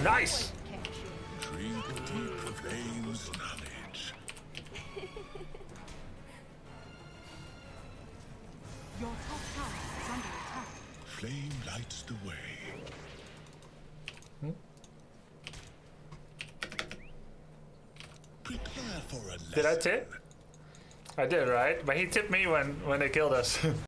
Nice. Drink deep the flame's knowledge. Your top tower is under attack. Flame lights the way. Prepare for a lesson. Did I tip? I did, right? But he tipped me when they killed us.